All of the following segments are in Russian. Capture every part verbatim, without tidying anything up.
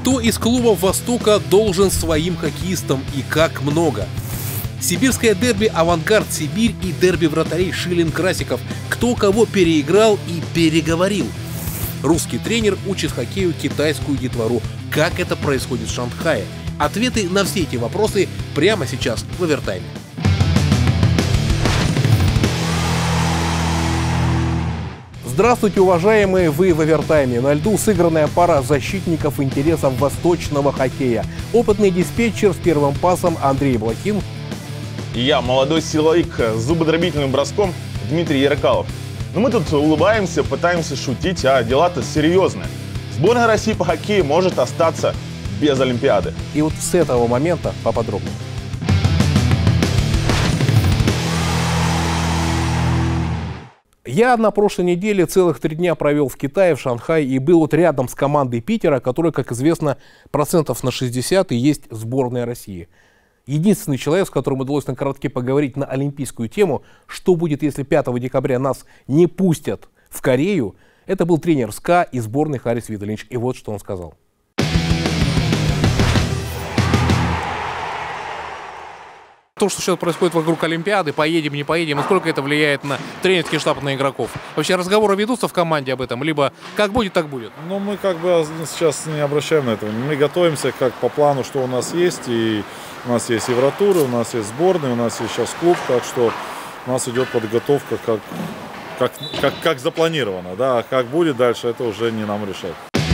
Кто из клубов Востока должен своим хоккеистам и как много? Сибирское дерби «Авангард Сибирь» и дерби вратарей Шилин-Красиков. Кто кого переиграл и переговорил? Русский тренер учит хоккею китайскую детвору. Как это происходит в Шанхае? Ответы на все эти вопросы прямо сейчас в овертайме. Здравствуйте, уважаемые! Вы в овертайме. На льду сыгранная пара защитников интересов восточного хоккея. Опытный диспетчер с первым пасом Андрей Блохин. И я, молодой силовик с зубодробительным броском Дмитрий Ярокалов. Но мы тут улыбаемся, пытаемся шутить, а дела-то серьезные. Сборная России по хоккею может остаться без Олимпиады. И вот с этого момента поподробнее. Я на прошлой неделе целых три дня провел в Китае, в Шанхае, и был вот рядом с командой Питера, которая, как известно, процентов на шестьдесят и есть сборная России. Единственный человек, с которым удалось на коротке поговорить на олимпийскую тему, что будет, если пятого декабря нас не пустят в Корею, это был тренер СКА и сборной Харис Видалинч. И вот что он сказал. То, что сейчас происходит вокруг Олимпиады, поедем, не поедем, насколько это влияет на тренерский штаб, на игроков? Вообще разговоры ведутся в команде об этом, либо как будет, так будет? Ну, мы как бы сейчас не обращаем на это. Мы готовимся как по плану, что у нас есть. И у нас есть Евротуры, у нас есть сборная, у нас есть сейчас клуб. Так что у нас идет подготовка как, как, как, как запланировано. Да? А как будет дальше, это уже не нам решать.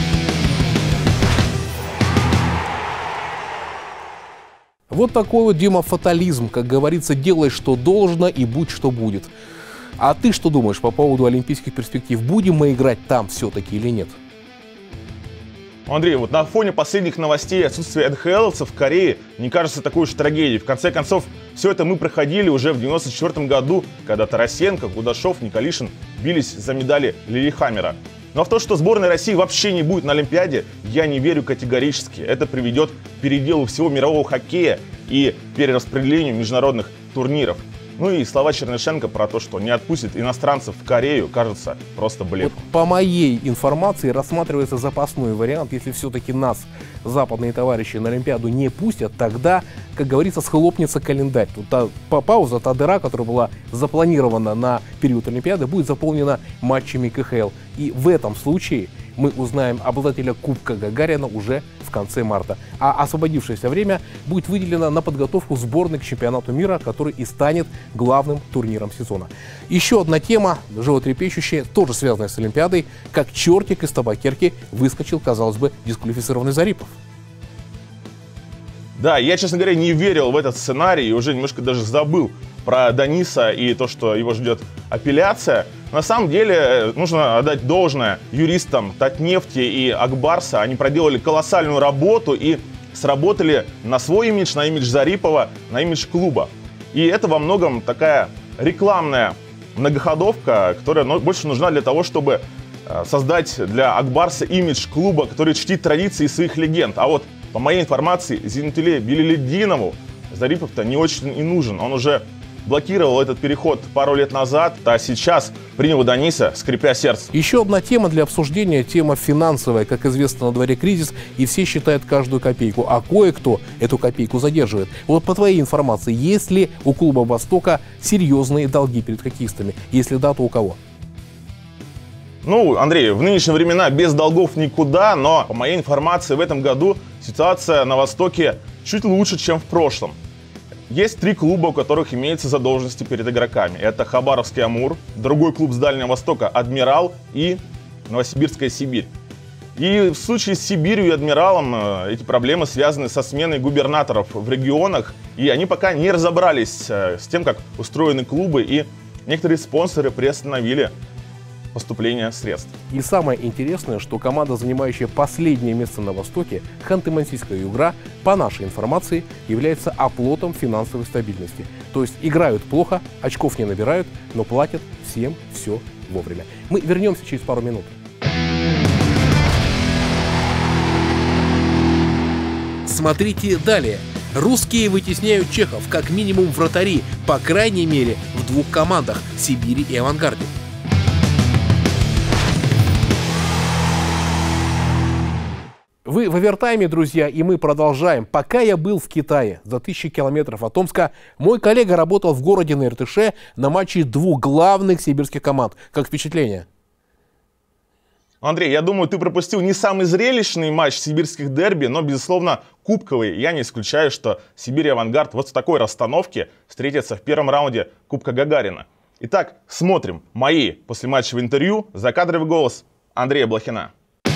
Вот такой вот, Дима, фатализм. Как говорится, делай, что должно, и будь, что будет. А ты что думаешь по поводу олимпийских перспектив? Будем мы играть там все-таки или нет? Андрей, вот на фоне последних новостей отсутствия эн ха эловцев в Корее не кажется такой уж трагедией. В конце концов, все это мы проходили уже в девяносто четвёртом году, когда Тарасенко, Кудашов, Николишин бились за медали Лилихаммера. Но в то, что сборная России вообще не будет на Олимпиаде, я не верю категорически. Это приведет к переделу всего мирового хоккея и перераспределению международных турниров. Ну и слова Чернышенко про то, что не отпустит иностранцев в Корею, кажется просто блефом. Вот по моей информации рассматривается запасной вариант. Если все-таки нас, западные товарищи, на Олимпиаду не пустят, тогда, как говорится, схлопнется календарь. Тут та па пауза, та дыра, которая была запланирована на период Олимпиады, будет заполнена матчами ка ха эл. И в этом случае мы узнаем обладателя Кубка Гагарина уже в конце марта. А освободившееся время будет выделено на подготовку сборной к чемпионату мира, который и станет главным турниром сезона. Еще одна тема, животрепещущая, тоже связанная с Олимпиадой. Как чертик из табакерки выскочил, казалось бы, дисквалифицированный Зарипов. Да, я, честно говоря, не верил в этот сценарий и уже немножко даже забыл про Даниса и то, что его ждет апелляция. На самом деле, нужно отдать должное юристам Татнефти и Акбарса. Они проделали колоссальную работу и сработали на свой имидж, на имидж Зарипова, на имидж клуба. И это во многом такая рекламная многоходовка, которая больше нужна для того, чтобы создать для Акбарса имидж клуба, который чтит традиции своих легенд. А вот, по моей информации, Зинатиле Билилиддинову Зарипов-то не очень и нужен. Он уже блокировал этот переход пару лет назад, а сейчас принял Даниса, скрипя сердце. Еще одна тема для обсуждения, тема финансовая. Как известно, на дворе кризис, и все считают каждую копейку, а кое-кто эту копейку задерживает. Вот по твоей информации, есть ли у клуба Востока серьезные долги перед хоккеистами? Если да, то у кого? Ну, Андрей, в нынешние времена без долгов никуда, но по моей информации в этом году ситуация на Востоке чуть лучше, чем в прошлом. Есть три клуба, у которых имеются задолженности перед игроками. Это Хабаровский «Амур», другой клуб с Дальнего Востока «Адмирал» и Новосибирская «Сибирь». И в случае с Сибирью и «Адмиралом» эти проблемы связаны со сменой губернаторов в регионах. И они пока не разобрались с тем, как устроены клубы, и некоторые спонсоры приостановили поступления средств. И самое интересное, что команда, занимающая последнее место на Востоке, Ханты-Мансийская «Югра», по нашей информации, является оплотом финансовой стабильности. То есть играют плохо, очков не набирают, но платят всем все вовремя. Мы вернемся через пару минут. Смотрите далее. Русские вытесняют чехов, как минимум вратари, по крайней мере в двух командах – Сибири и Авангарде. Вы в овертайме, друзья, и мы продолжаем. Пока я был в Китае, за тысячи километров от Омска, мой коллега работал в городе на Иртыше на матче двух главных сибирских команд. Как впечатление? Андрей, я думаю, ты пропустил не самый зрелищный матч сибирских дерби, но, безусловно, кубковый. Я не исключаю, что Сибирь и Авангард вот в такой расстановке встретятся в первом раунде Кубка Гагарина. Итак, смотрим мои послематчевые интервью, закадровый голос Андрея Блохина.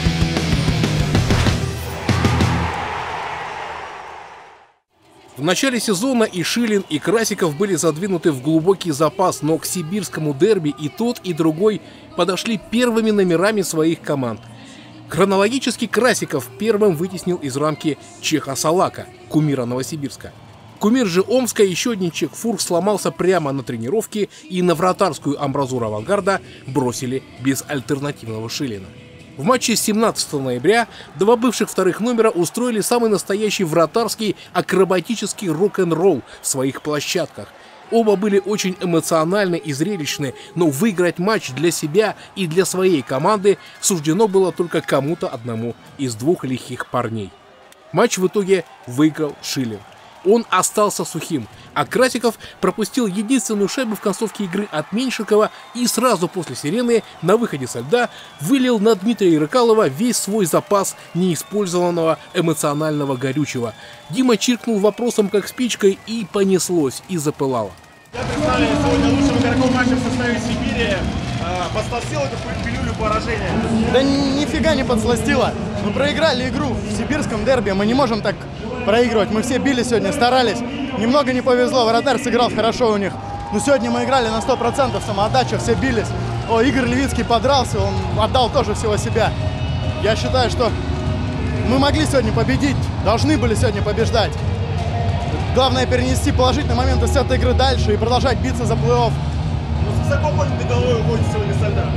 В начале сезона и Шилин, и Красиков были задвинуты в глубокий запас, но к сибирскому дерби и тот, и другой подошли первыми номерами своих команд. Хронологически Красиков первым вытеснил из рамки чеха Салака, кумира Новосибирска. Кумир же Омска, еще один чех Фурх, сломался прямо на тренировке, и на вратарскую амбразуру Авангарда бросили без альтернативного Шилина. В матче семнадцатого ноября два бывших вторых номера устроили самый настоящий вратарский акробатический рок-н-ролл в своих площадках. Оба были очень эмоциональны и зрелищны, но выиграть матч для себя и для своей команды суждено было только кому-то одному из двух лихих парней. Матч в итоге выиграл Шилин. Он остался сухим, а Красиков пропустил единственную шайбу в концовке игры от Меньшикова и сразу после сирены на выходе со льда вылил на Дмитрия Рыкалова весь свой запас неиспользованного эмоционального горючего. Дима чиркнул вопросом как спичкой, и понеслось, и запылало. Я представляю сегодня лучшим игроком матча в составе Сибири. Подсластил эту пилюлю поражения? Да нифига не подсластило. Мы проиграли игру в сибирском дерби, мы не можем так проигрывать. Мы все били сегодня, старались. Немного не повезло, вратарь сыграл хорошо у них. Но сегодня мы играли на сто процентов, самоотдача, все бились. О, Игорь Левицкий подрался, он отдал тоже всего себя. Я считаю, что мы могли сегодня победить, должны были сегодня побеждать. Главное перенести положительные моменты с этой игры дальше и продолжать биться за плей-офф. Высоко поднятой головой уходит сегодня со льда.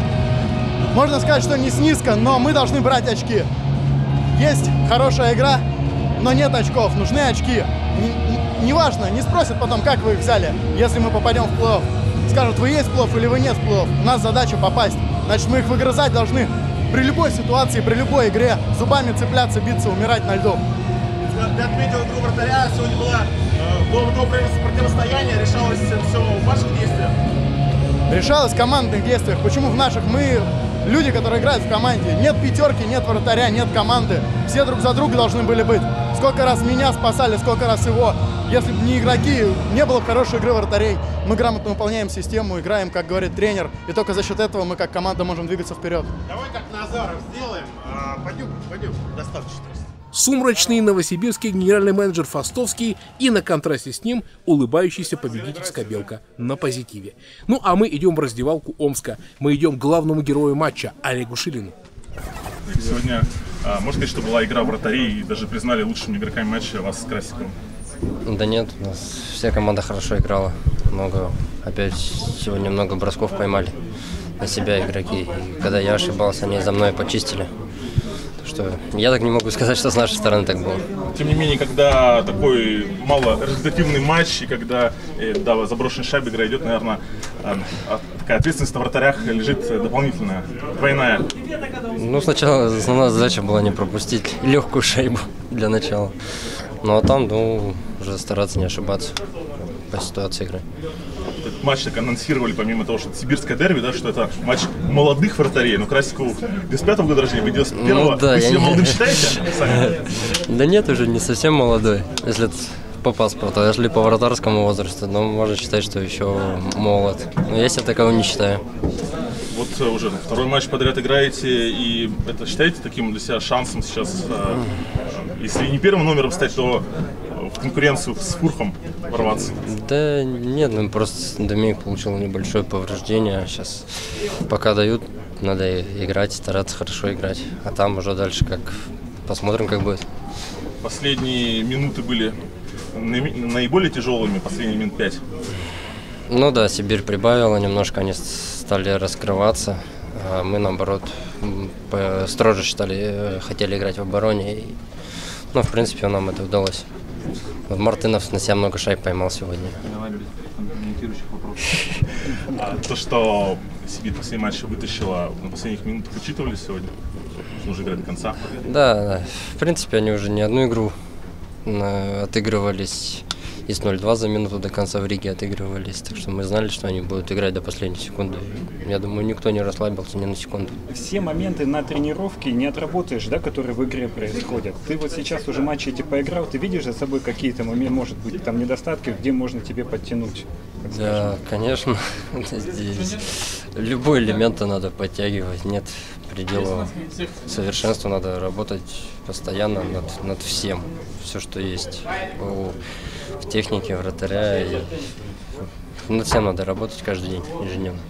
Можно сказать, что не с низко, но мы должны брать очки. Есть хорошая игра, но нет очков, нужны очки. Неважно, не спросят потом, как вы их взяли, если мы попадем в плей-офф. Скажут, вы есть в плей-офф или вы нет в плей-офф. У нас задача попасть. Значит, мы их выгрызать должны при любой ситуации, при любой игре. Зубами цепляться, биться, умирать на льду. Ты отметил игру вратаря, сегодня была, было доброе противостояние, решалось все в ваших действиях? Решалось в командных действиях. Почему в наших? Мы люди, которые играют в команде. Нет пятерки, нет вратаря, нет команды. Все друг за друга должны были быть. Сколько раз меня спасали, сколько раз его. Если бы не игроки, не было бы хорошей игры вратарей. Мы грамотно выполняем систему, играем, как говорит тренер. И только за счет этого мы как команда можем двигаться вперед. Давай как Назаров сделаем. А, пойдем, пойдем, достаточно. Сумрачный новосибирский генеральный менеджер Фастовский и на контрасте с ним улыбающийся победитель Скобелка на позитиве. Ну а мы идем в раздевалку Омска. Мы идем к главному герою матча Олегу Шилину. Сегодня, а, можно сказать, что была игра вратарей и даже признали лучшими игроками матча вас с Красиковым? Да нет, у нас вся команда хорошо играла. Много, опять сегодня много бросков поймали на себя игроки. И когда я ошибался, они за мной почистили. Что я так не могу сказать, что с нашей стороны так было. Тем не менее, когда такой малорезультативный матч, и когда э, да, заброшенная шайба игра идет, наверное, э, такая ответственность на вратарях лежит дополнительная, двойная. Ну, сначала основная задача была не пропустить легкую шайбу для начала. Ну, а там, ну, уже стараться не ошибаться по ситуации игры. Этот матч так анонсировали, помимо того, что это сибирское дерби, да, что это матч молодых вратарей. Но Красикову девяносто пятого года рождения, вы девяносто первого. Ну, да, вы себя не... молодым считаете? Да нет, уже не совсем молодой, если по паспорту. Если по вратарскому возрасту, ну, можно считать, что еще молод. Но я себя таковым не считаю. Вот уже второй матч подряд играете, и это считаете таким для себя шансом сейчас, если не первым номером стать, то в конкуренцию с Фурхом ворваться? Да нет, ну просто Доминик получил небольшое повреждение. Сейчас пока дают, надо играть, стараться хорошо играть. А там уже дальше как посмотрим, как будет. Последние минуты были наиболее тяжелыми, последние минут пять. Ну да, Сибирь прибавила, немножко они стали раскрываться. А мы, наоборот, строже считали, хотели играть в обороне. И, ну, в принципе, нам это удалось. Вот Мартынов на себя много шайб поймал сегодня. А то, что Сибирь после матча вытащила на последних минутах, учитывали сегодня? нужно играть до конца. Да, да, в принципе, они уже не одну игру э, отыгрывались. И с ноль два за минуту до конца в Риге отыгрывались. Так что мы знали, что они будут играть до последней секунды. Я думаю, никто не расслабился ни на секунду. Все моменты на тренировке не отработаешь, да, которые в игре происходят. Ты вот сейчас уже матчи эти поиграл, ты видишь за собой какие-то моменты, может быть, там недостатки, где можно тебе подтянуть? Да, конечно. Здесь любой элемент надо подтягивать. Нет предела совершенства, надо работать постоянно над, над всем. Все, что есть у, в технике вратаря. И над всем надо работать каждый день, ежедневно.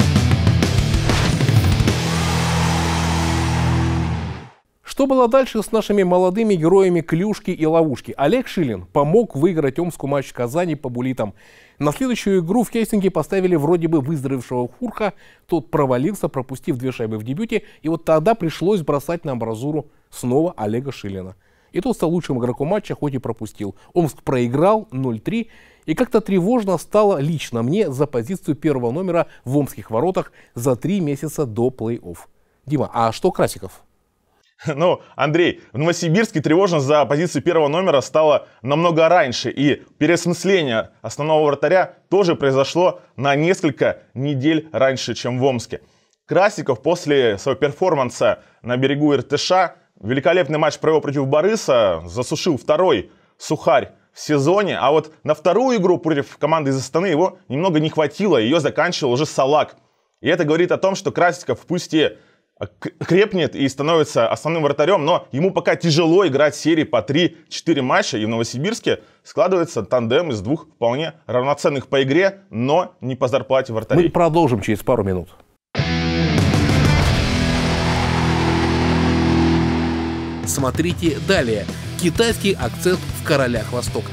Что было дальше с нашими молодыми героями клюшки и ловушки? Олег Шилин помог выиграть омскую матч в Казани по буллитам. На следующую игру в Хельсинки поставили вроде бы выздоровевшего Хурха. Тот провалился, пропустив две шайбы в дебюте. И вот тогда пришлось бросать на амбразуру снова Олега Шилина. И тот стал лучшим игроком матча, хоть и пропустил. Омск проиграл ноль три. И как-то тревожно стало лично мне за позицию первого номера в омских воротах за три месяца до плей-офф. Дима, а что Красиков? Ну, Андрей, в Новосибирске тревожно за позицию первого номера стало намного раньше. И переосмысление основного вратаря тоже произошло на несколько недель раньше, чем в Омске. Красиков после своего перформанса на берегу Иртыша, великолепный матч провел против Бориса, засушил второй сухарь в сезоне. А вот на вторую игру против команды из Астаны его немного не хватило, ее заканчивал уже Салак. И это говорит о том, что Красиков пусть и крепнет и становится основным вратарем, но ему пока тяжело играть серии по три-четыре матча, и в Новосибирске складывается тандем из двух вполне равноценных по игре, но не по зарплате вратарей. Мы продолжим через пару минут. Смотрите далее. Китайский акцент в «Королях Востока».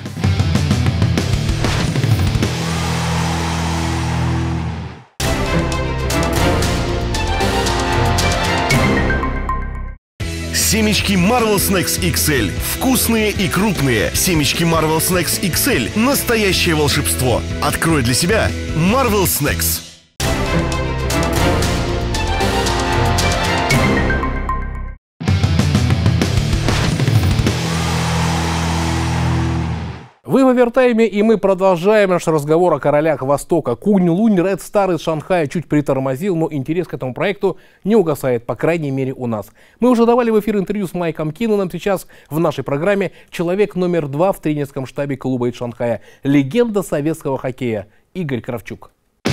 Семечки Marvel Snacks икс эль. Вкусные и крупные. Семечки Marvel Snacks икс эль. Настоящее волшебство. Открой для себя Marvel Snacks. Вы в овертайме, и мы продолжаем наш разговор о королях Востока. Кунь-Лунь Ред Стар из Шанхая чуть притормозил, но интерес к этому проекту не угасает, по крайней мере у нас. Мы уже давали в эфир интервью с Майком Кинноном. Сейчас в нашей программе человек номер два в тренерском штабе клуба из Шанхая. Легенда советского хоккея Игорь Кравчук.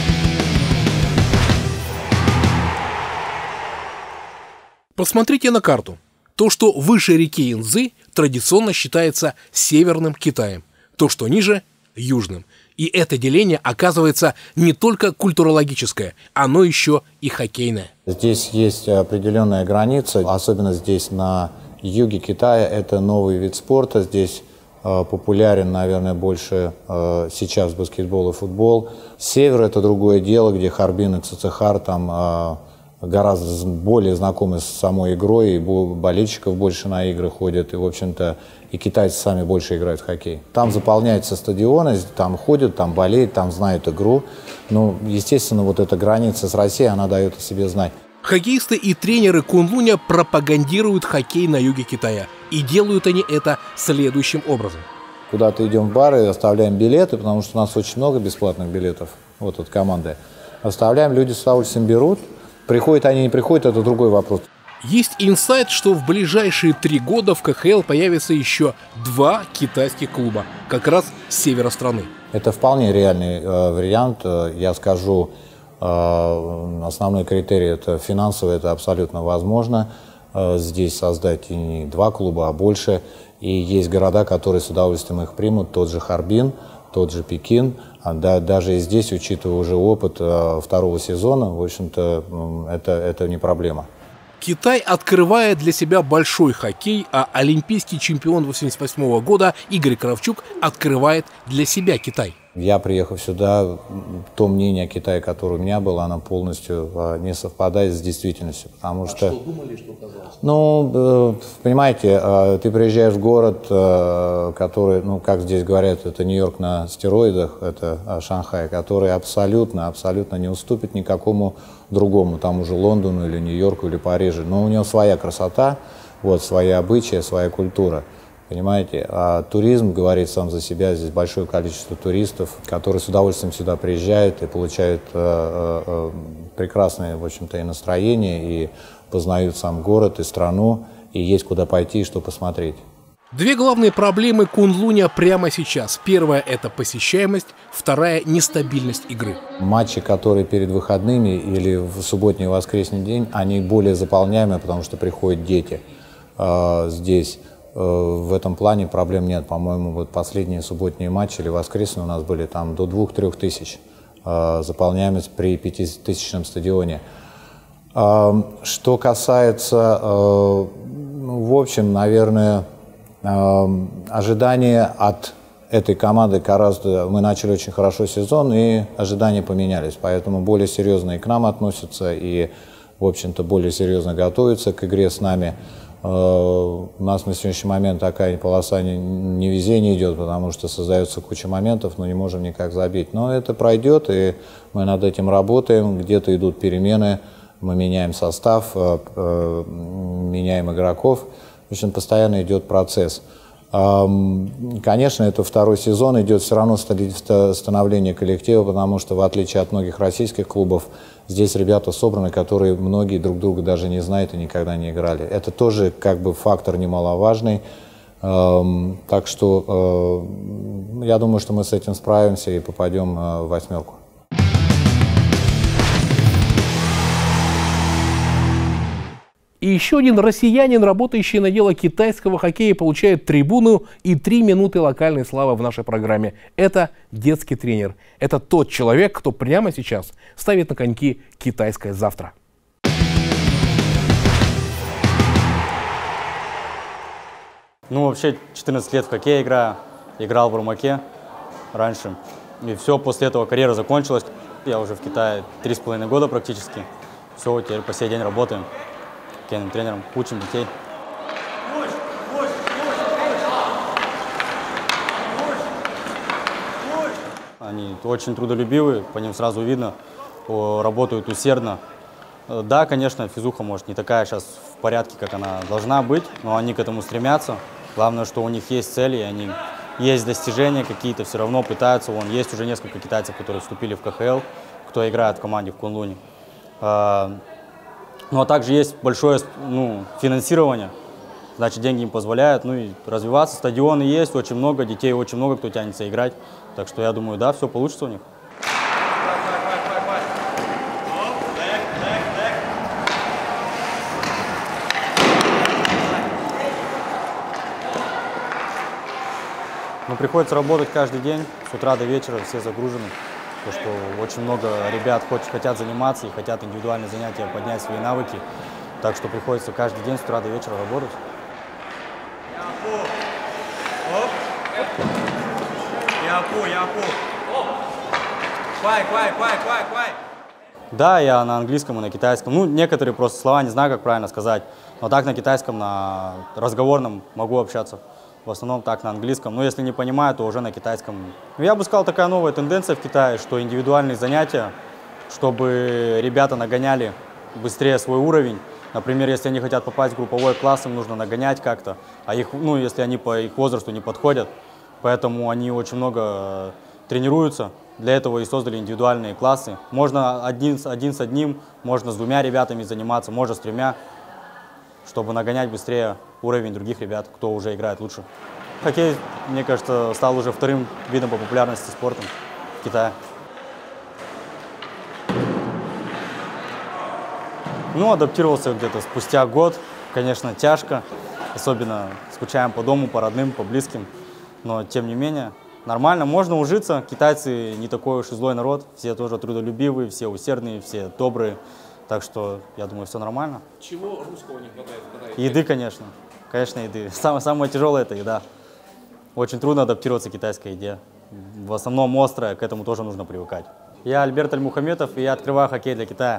Посмотрите на карту. То, что выше реки Янцзы, традиционно считается Северным Китаем. То, что ниже – Южным. И это деление оказывается не только культурологическое, оно еще и хоккейное. Здесь есть определенная граница, особенно здесь на юге Китая. Это новый вид спорта. Здесь э, популярен, наверное, больше э, сейчас баскетбол и футбол. Север – это другое дело, где Харбин и Цицихар там э, гораздо более знакомы с самой игрой, и болельщиков больше на игры ходят, и, в общем-то, и китайцы сами больше играют в хоккей. Там заполняются стадионы, там ходят, там болеют, там знают игру. Ну, естественно, вот эта граница с Россией, она дает о себе знать. Хоккеисты и тренеры Кунь-Луня пропагандируют хоккей на юге Китая. И делают они это следующим образом. Куда-то идем в бары, оставляем билеты, потому что у нас очень много бесплатных билетов, вот от команды. Оставляем, люди с удовольствием берут. Приходят они, не приходят, это другой вопрос. Есть инсайт, что в ближайшие три года в ка ха эл появится еще два китайских клуба, как раз с севера страны. Это вполне реальный э, вариант. Я скажу, э, основной критерий – это финансовый, это абсолютно возможно. Э, здесь создать и не два клуба, а больше. И есть города, которые с удовольствием их примут, тот же Харбин, тот же Пекин. А да, даже и здесь, учитывая уже опыт э, второго сезона, в общем-то, э, это, это не проблема. Китай открывает для себя большой хоккей, а олимпийский чемпион восемьдесят восьмого года Игорь Кравчук открывает для себя Китай. Я, приехав сюда, то мнение о Китае, которое у меня было, оно полностью э, не совпадает с действительностью. Потому а что, что думали, что казалось? Ну, э, понимаете, э, ты приезжаешь в город, э, который, ну, как здесь говорят, это Нью-Йорк на стероидах, это э, Шанхай, который абсолютно, абсолютно не уступит никакому другому, тому же Лондону или Нью-Йорку или Парижу. Но у него своя красота, вот, свои обычаи, своя культура. Понимаете, а туризм говорит сам за себя, здесь большое количество туристов, которые с удовольствием сюда приезжают и получают э, э, прекрасное, в общем-то, и настроение, и познают сам город и страну, и есть куда пойти и что посмотреть. Две главные проблемы Кунлуня прямо сейчас. Первая – это посещаемость, вторая – нестабильность игры. Матчи, которые перед выходными или в субботний и воскресный день, они более заполняемые, потому что приходят дети э, здесь. В этом плане проблем нет. По-моему, вот последние субботние матчи или воскресные у нас были там до двух-трех тысяч э, заполняемость при пятитысячном стадионе. Э, что касается, э, ну, в общем, наверное, э, ожидания от этой команды гораздо... Мы начали очень хорошо сезон, и ожидания поменялись. Поэтому более серьезно и к нам относятся, и, в общем-то, более серьезно готовятся к игре с нами. У нас на сегодняшний момент такая полоса невезения идет, потому что создается куча моментов, но не можем никак забить. Но это пройдет, и мы над этим работаем. Где-то идут перемены, мы меняем состав, меняем игроков. В общем, постоянно идет процесс. Конечно, это второй сезон, идет все равно становление коллектива, потому что, в отличие от многих российских клубов, здесь ребята собраны, которые многие друг друга даже не знают и никогда не играли. Это тоже как бы фактор немаловажный. Так что я думаю, что мы с этим справимся и попадем в восьмерку. И еще один россиянин, работающий на дело китайского хоккея, получает трибуну и три минуты локальной славы в нашей программе. Это детский тренер. Это тот человек, кто прямо сейчас ставит на коньки китайское завтра. Ну, вообще, четырнадцать лет в хоккей играю. Играл в Румаке раньше. И все, после этого карьера закончилась. Я уже в Китае три с половиной года практически. Все, теперь по сей день работаем. Хоккейным тренером, учим детей. Они очень трудолюбивые, по ним сразу видно, работают усердно. Да, конечно, физуха, может, не такая сейчас в порядке, как она должна быть, но они к этому стремятся. Главное, что у них есть цели, они есть достижения какие-то, все равно пытаются. Вон, есть уже несколько китайцев, которые вступили в ка ха эл, кто играет в команде в Кунлуне. Ну, а также есть большое, ну, финансирование, значит, деньги им позволяют, ну, и развиваться. Стадионы есть, очень много, детей очень много, кто тянется играть. Так что я думаю, да, все получится у них. Ну, приходится работать каждый день, с утра до вечера, все загружены. Потому что очень много ребят хотят заниматься и хотят индивидуальные занятия, поднять свои навыки. Так что приходится каждый день с утра до вечера работать. Да, я на английском и на китайском. Ну, некоторые просто слова не знаю, как правильно сказать. Но так на китайском, на разговорном могу общаться. В основном так на английском, но если не понимаю, то уже на китайском. Я бы сказал, такая новая тенденция в Китае, что индивидуальные занятия, чтобы ребята нагоняли быстрее свой уровень. Например, если они хотят попасть в групповой класс, им нужно нагонять как-то, а их, ну, если они по их возрасту не подходят, поэтому они очень много тренируются. Для этого и создали индивидуальные классы. Можно один, один с одним, можно с двумя ребятами заниматься, можно с тремя, чтобы нагонять быстрее уровень других ребят, кто уже играет лучше. Хоккей, мне кажется, стал уже вторым видом по популярности спортом в Китае. Ну, адаптировался где-то спустя год. Конечно, тяжко, особенно скучаем по дому, по родным, по близким. Но, тем не менее, нормально, можно ужиться. Китайцы не такой уж и злой народ, все тоже трудолюбивые, все усердные, все добрые. Так что, я думаю, все нормально. Чего русского не хватает в Китае? Еды, конечно. Конечно, еды. Самое, самое тяжелое – это еда. Очень трудно адаптироваться к китайской еде. в основном острое, к этому тоже нужно привыкать. Я Альберт Аль-Мухаметов, и я открываю хоккей для Китая.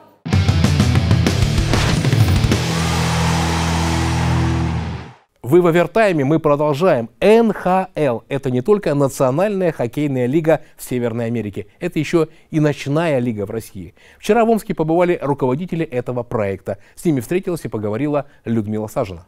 Вы в овертайме, мы продолжаем. эн ха эл – это не только национальная хоккейная лига в Северной Америке, это еще и ночная лига в России. Вчера в Омске побывали руководители этого проекта. С ними встретилась и поговорила Людмила Сажина.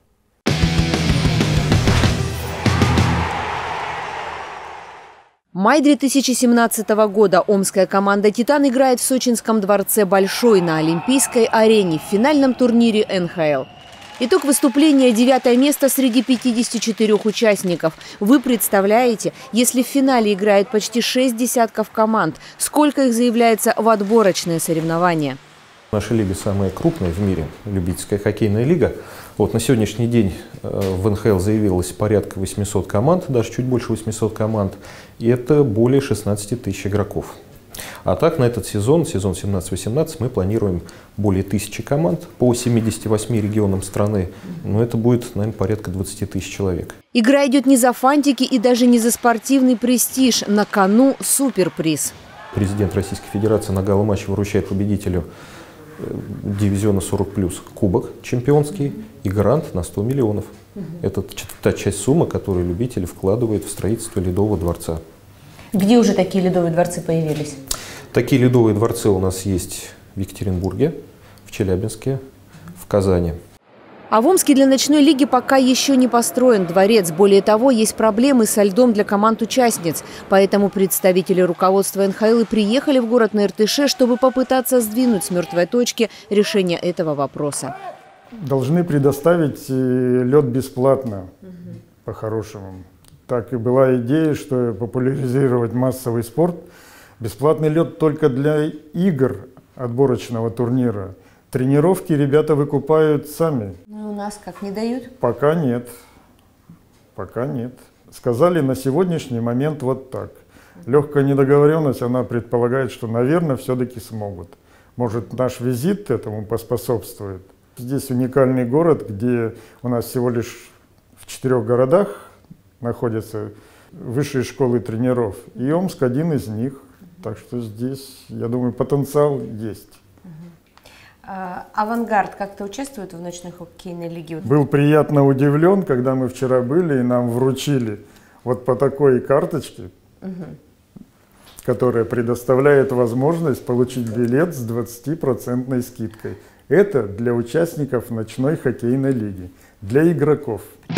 Май две тысячи семнадцатого года. Омская команда «Титан» играет в сочинском дворце «Большой» на Олимпийской арене в финальном турнире эн ха эл. Итог выступления – девятое место среди пятидесяти четырёх участников. Вы представляете, если в финале играют почти шесть десятков команд, сколько их заявляется в отборочные соревнования? Наша лига самая крупная в мире, любительская хоккейная лига. Вот, на сегодняшний день в эн ха эл заявилось порядка восьмисот команд, даже чуть больше восьмисот команд, и это более шестнадцати тысяч игроков. А так на этот сезон, сезон семнадцать восемнадцать, мы планируем более тысячи команд по семидесяти восьми регионам страны. Но это будет, наверное, порядка двадцати тысяч человек. Игра идет не за фантики и даже не за спортивный престиж. На кону суперприз. Президент Российской Федерации на гала-матче вручает победителю дивизиона сорок плюс кубок чемпионский и грант на сто миллионов. Это та часть суммы, которую любители вкладывают в строительство Ледового дворца. Где уже такие ледовые дворцы появились? Такие ледовые дворцы у нас есть в Екатеринбурге, в Челябинске, в Казани. А в Омске для ночной лиги пока еще не построен дворец. Более того, есть проблемы со льдом для команд-участниц. Поэтому представители руководства эн ха эл и приехали в город на эр тэ ше, чтобы попытаться сдвинуть с мертвой точки решение этого вопроса. Должны предоставить лед бесплатно, угу. По-хорошему. Так и была идея, что популяризировать массовый спорт. Бесплатный лед только для игр отборочного турнира. Тренировки ребята выкупают сами. Ну, у нас как, не дают? Пока нет. Пока нет. Сказали на сегодняшний момент вот так. Легкая недоговоренность, она предполагает, что, наверное, все-таки смогут. Может, наш визит этому поспособствует. Здесь уникальный город, где у нас всего лишь в четырех городах находятся высшие школы тренеров. И Омск один из них. Так что здесь, я думаю, потенциал есть. Авангард как-то участвует в ночной хоккейной лиге? Был приятно удивлен, когда мы вчера были и нам вручили вот по такой карточке, угу. которая предоставляет возможность получить билет с двадцатипроцентной скидкой. Это для участников ночной хоккейной лиги, для игроков.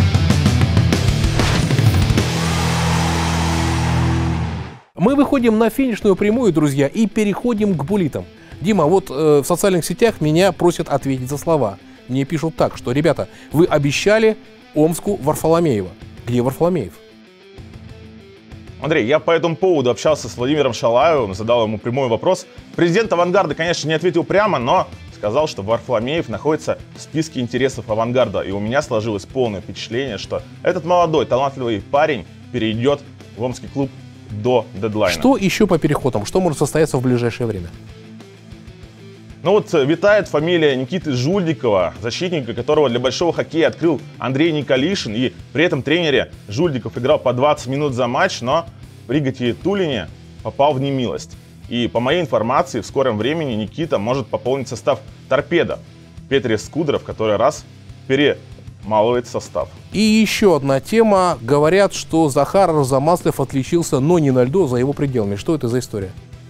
Мы выходим на финишную прямую, друзья, и переходим к буллитам. Дима, вот э, в социальных сетях меня просят ответить за слова. Мне пишут так, что, ребята, вы обещали Омску Варфоломеева. Где Варфоломеев? Андрей, я по этому поводу общался с Владимиром Шалаевым, задал ему прямой вопрос. Президент «Авангарда», конечно, не ответил прямо, но сказал, что Варфоломеев находится в списке интересов «Авангарда». И у меня сложилось полное впечатление, что этот молодой, талантливый парень перейдет в омский клуб до дедлайна. Что еще по переходам? Что может состояться в ближайшее время? Ну вот витает фамилия Никиты Жульдикова, защитника, которого для большого хоккея открыл Андрей Николишин. И при этом тренере Жульдиков играл по двадцать минут за матч, но в Ригате Тулине попал в немилость. И по моей информации, в скором времени Никита может пополнить состав «Торпедо». Петрис Скудров, который раз перемалывает состав. И еще одна тема. Говорят, что Захар Арзамасов отличился, но не на льду, а за его пределами. Что это за история?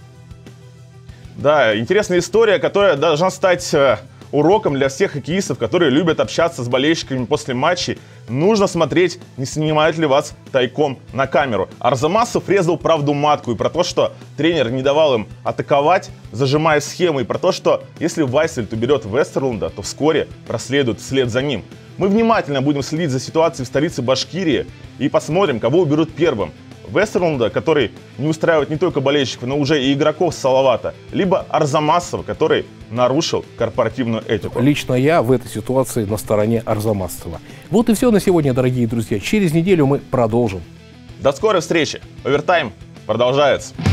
Да, интересная история, которая должна стать э, уроком для всех хоккеистов, которые любят общаться с болельщиками после матчей. Нужно смотреть, не снимают ли вас тайком на камеру. Арзамасов резал правду матку и про то, что тренер не давал им атаковать, зажимая схемы, и про то, что если Вайсельд уберет Вестерлунда, то вскоре проследует вслед за ним. Мы внимательно будем следить за ситуацией в столице Башкирии и посмотрим, кого уберут первым. Вестерлунда, который не устраивает не только болельщиков, но уже и игроков Салавата, либо Арзамасова, который нарушил корпоративную этику. Лично я в этой ситуации на стороне Арзамасова. Вот и все на сегодня, дорогие друзья. Через неделю мы продолжим. До скорой встречи. Овертайм продолжается.